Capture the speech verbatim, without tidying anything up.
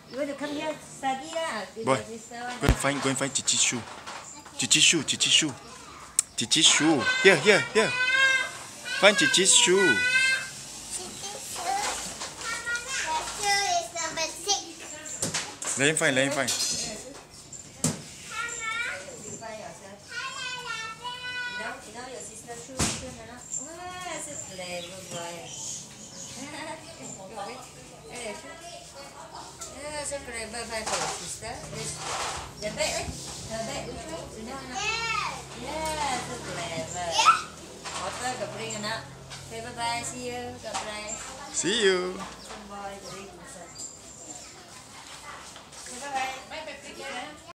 You want to come here study lah? Boy, go and find, go and find Chichi's shoe. Chichi's shoe, Chichi's shoe. Chichi's shoe. Here, here, here. Find Chichi's shoe. Let him find, let him find. So clever for your sister. The bag, eh? The bag, which one? You know, yeah, so clever. Water, got bring it up. Okay, bye bye. See you. God bless. See you. Some boy, very good. Bye bye.